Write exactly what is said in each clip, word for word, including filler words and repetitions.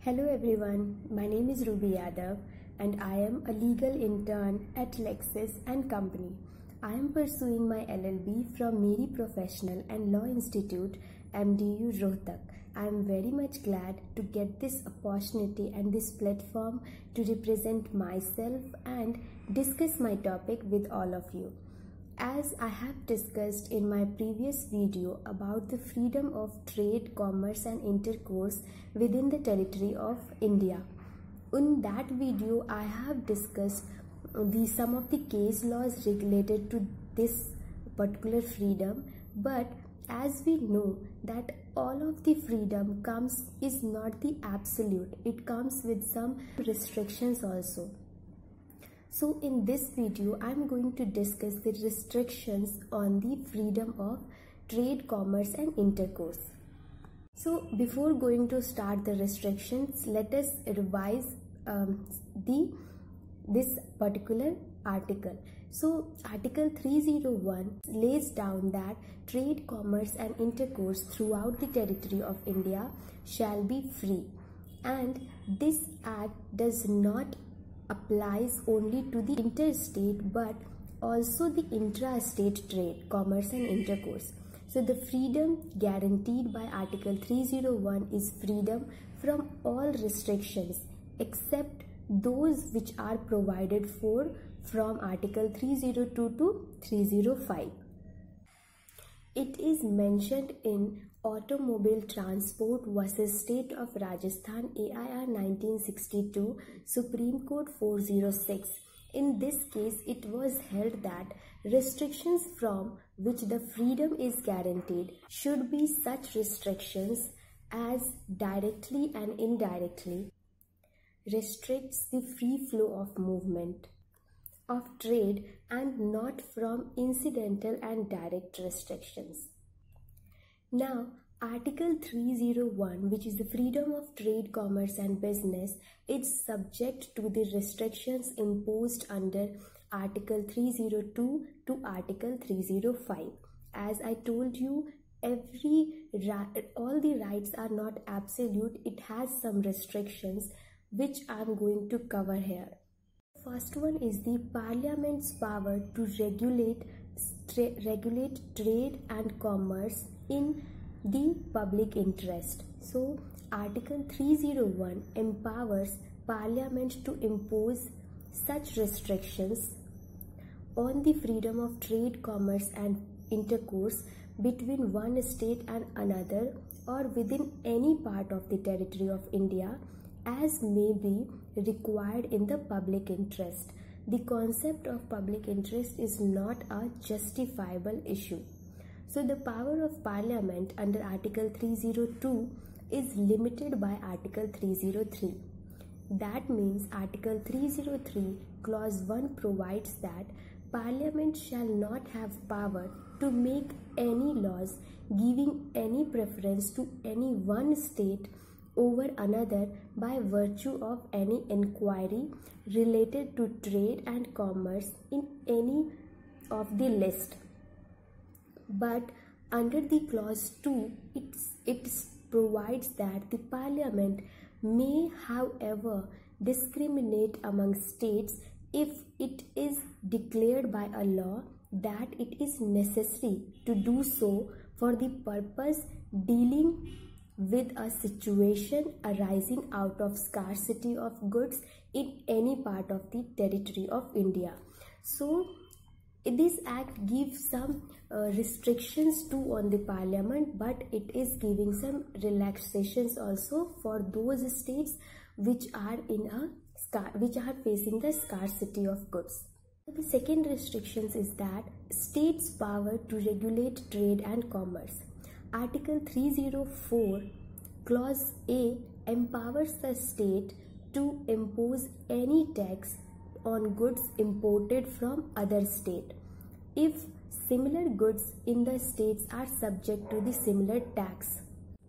Hello everyone, my name is Ruby Yadav and I am a legal intern at Lexis and Company. I am pursuing my L L B from Miri Professional and Law Institute, M D U Rohtak. I am very much glad to get this opportunity and this platform to represent myself and discuss my topic with all of you. As I have discussed in my previous video about the freedom of trade, commerce and intercourse within the territory of India. In that video, I have discussed the some of the case laws related to this particular freedom, but as we know that all of the freedom comes is not the absolute, it comes with some restrictions also. So in this video, I am going to discuss the restrictions on the freedom of trade, commerce and intercourse. So before going to start the restrictions, let us revise um, the this particular article. So Article three oh one lays down that trade, commerce and intercourse throughout the territory of India shall be free, and this act does not applies only to the interstate but also the intra-state trade, commerce and intercourse. So the freedom guaranteed by Article three oh one is freedom from all restrictions except those which are provided for from Article three oh two to three oh five. It is mentioned in Automobile Transport versus State of Rajasthan A I R nineteen sixty-two, Supreme Court four oh six. In this case, it was held that restrictions from which the freedom is guaranteed should be such restrictions as directly and indirectly restricts the free flow of movement of trade and not from incidental and direct restrictions. Now, Article three oh one, which is the freedom of trade, commerce and business, is subject to the restrictions imposed under Article three oh two to Article three oh five. As I told you, every all the rights are not absolute. It has some restrictions which I am going to cover here. First one is the Parliament's power to regulate regulate trade and commerce in the public interest. So Article three oh one empowers Parliament to impose such restrictions on the freedom of trade, commerce and intercourse between one state and another or within any part of the territory of India as may be required in the public interest. The concept of public interest is not a justifiable issue. So the power of Parliament under Article three oh two is limited by Article three oh three. That means Article three oh three Clause one provides that Parliament shall not have power to make any laws giving any preference to any one state over another by virtue of any inquiry related to trade and commerce in any of the list. But under the clause two, it's, it provides that the Parliament may, however, discriminate among states if it is declared by a law that it is necessary to do so for the purpose dealing with a situation arising out of scarcity of goods in any part of the territory of India. So this act gives some uh, restrictions too on the Parliament, but it is giving some relaxations also for those states which are in a which are facing the scarcity of goods. The second restrictions is that states' power to regulate trade and commerce. Article three oh four Clause A empowers the state to impose any tax on goods imported from other state if similar goods in the states are subject to the similar tax.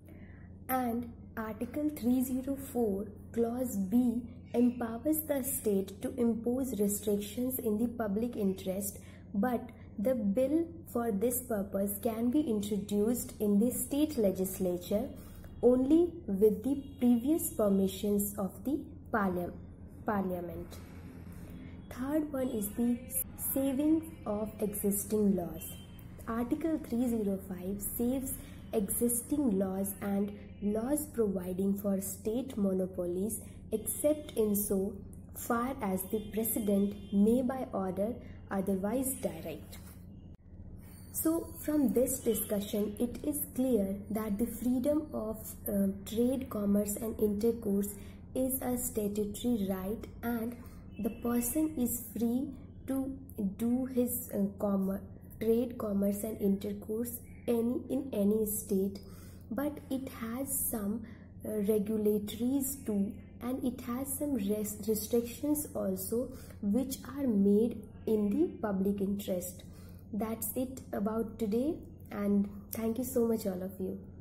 And Article three oh four Clause B empowers the state to impose restrictions in the public interest, but the bill for this purpose can be introduced in the state legislature only with the previous permissions of the parliament. Parliament. Third one is the saving of existing laws. Article three oh five saves existing laws and laws providing for state monopolies except in so far as the President may by order otherwise direct. So from this discussion, it is clear that the freedom of uh, trade, commerce and intercourse is a statutory right, and the person is free to do his uh, com trade, commerce and intercourse any in any state, but it has some uh, regulatories too, and it has some res restrictions also which are made in the public interest. That's it about today, and thank you so much all of you.